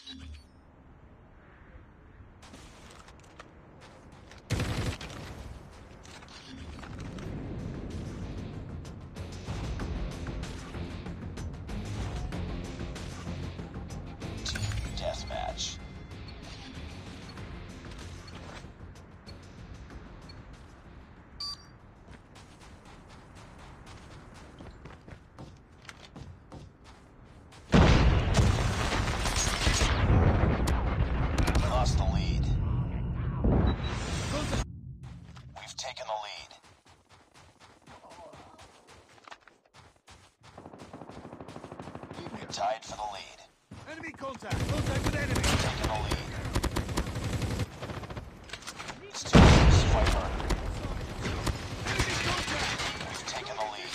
Deathmatch. Lost the lead. We've taken the lead. We're tied for the lead. Enemy contact! Contact with enemy! Taking the lead. It's too close. Fight harder. Enemy contact! We've taken the lead.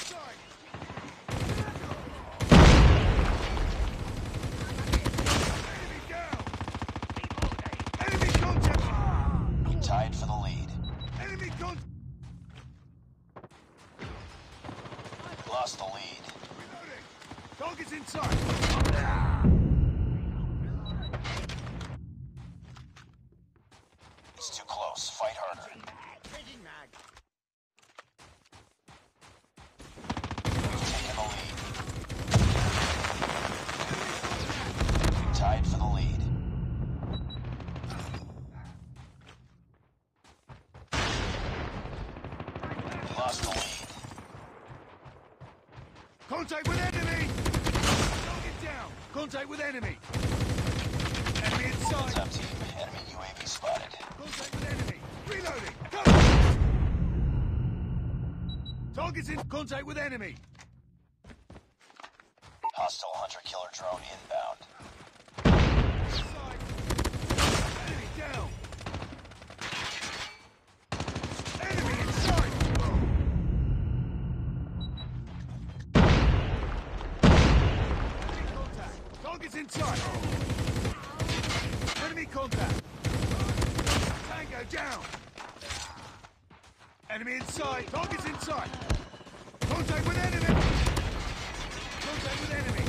Enemy down! Enemy contact! We're tied for the lead. Enemy contact! Lost the lead. Reloading! Target's inside! It's too close. Fight harder. We've taken the lead. We're tied for the lead. We lost the lead. Contact with enemy! Target down! Contact with enemy! Enemy Heads inside! up, team. Enemy UAV spotted. Contact with enemy! Reloading! Cover! Target's in contact with enemy! Hostile hunter-killer drone inbound. Inside! Enemy down! Enemy inside! Enemy contact! Target's inside! Enemy contact! Tango down! Enemy inside! Target's inside! Contact with enemy! Contact with enemy!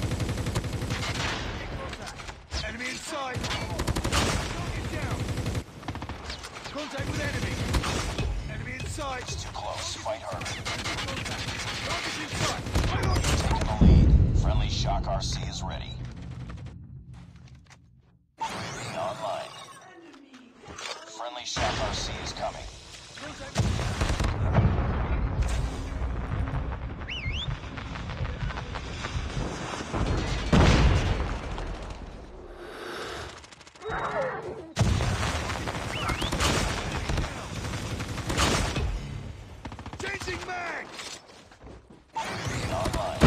Contact! Enemy inside! Target down! Contact with enemy! Enemy inside! It's too close. Fight harder. Contact! Target's inside! Fight on! Taking the lead. Friendly Shock RC is ready. UAV online. Friendly Shock RC is coming. Contact! Changing mag! UAV online.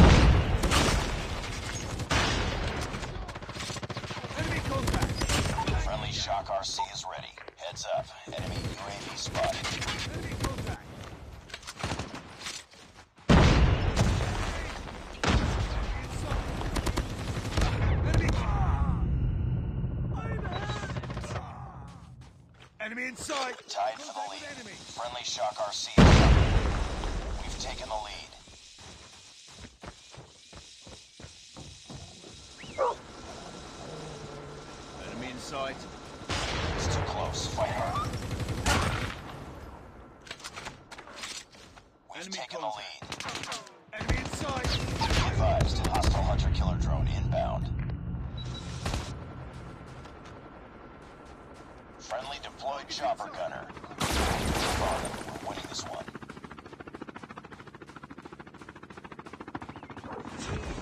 Enemy contact! Friendly Shock RC is ready. Heads up. Enemy UAV spotted. Enemy contact! Enemy inside! Tied for the Contact lead. with enemy! Friendly Shock RC is coming. We've taken the lead. Enemy inside! It's too close. Fight hard. We've Enemy taken the contact. lead. Enemy inside! Be advised, hostile hunter-killer drone inbound. Friendly deployed chopper gunner. Come on, we're winning this one.